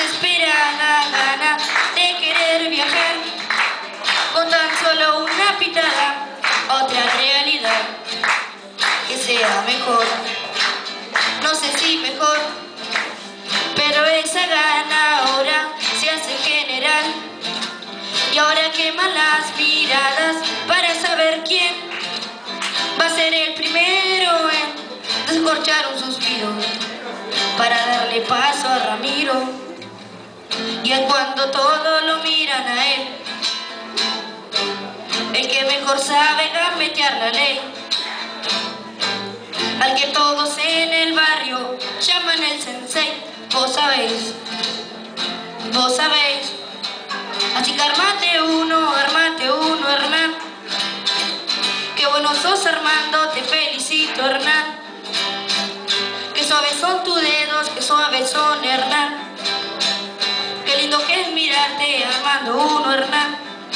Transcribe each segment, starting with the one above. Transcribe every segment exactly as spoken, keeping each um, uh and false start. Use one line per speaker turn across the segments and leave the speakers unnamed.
desesperada gana de querer viajar con tan solo una pitada a otra realidad que sea mejor, no sé si mejor, pero esa gana ahora se hace general y ahora queman las miradas para saber quién va a ser el primero en descorchar un suspiro para darle paso a Ramiro. Y es cuando todos lo miran a él, el que mejor sabe gambetear la ley, al que todos en el barrio llaman el sensei. Vos sabéis, vos sabéis, así que armate uno, armate uno, Hernán. Qué bueno sos, Armando, te felicito, Hernán. Qué suaves son tus dedos, qué suaves son, Hernán. Qué lindo que es mirarte, Armando uno, Hernán.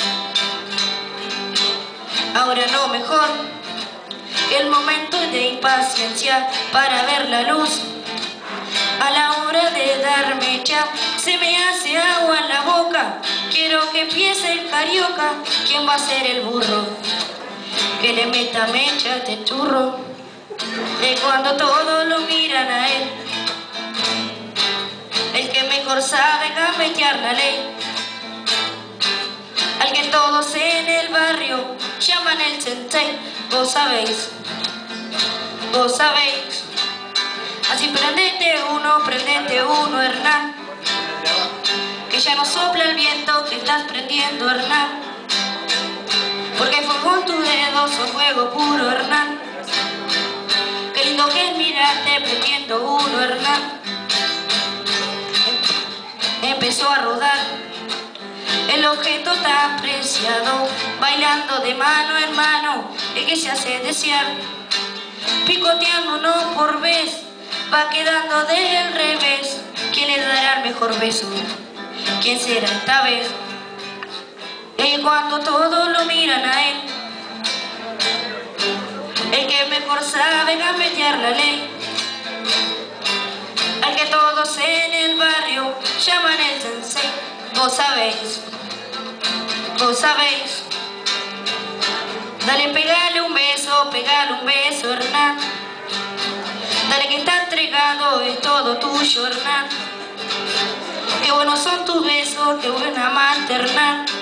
Ahora no mejor que el momento de impaciencia para ver la luz. A la hora de dar mecha se me hace agua en la boca. Quiero que empiece el carioca. ¿Quién va a ser el burro que le meta mecha a este churro? De cuando todos lo miran a él, el que mejor sabe gambetear la ley, al que todos en el barrio llaman el sensei. Vos sabéis, vos sabéis, así prendete uno, prendete uno, Hernán. Que ya no sopla el viento que estás prendiendo, Hernán. Porque fuego en tus dedos, son fuego puro, Hernán. Qué lindo que es mirarte prendiendo uno, Hernán. Empezó a rodar el objeto tan preciado, bailando de mano en mano, el que se hace desear. Picoteando uno por vez, va quedando del revés. ¿Quién le dará el mejor beso? ¿Quién será esta vez? Y cuando todos lo miran a él, el que mejor sabe gambetear la ley, al que todos en el barrio llaman el sensei. Vos sabéis, vos sabéis, dale, pegale un beso, pegale un beso, Hernán. Dale que está entregado, es todo tuyo, Hernán. Qué buenos son tus besos, qué buena amante, Hernán.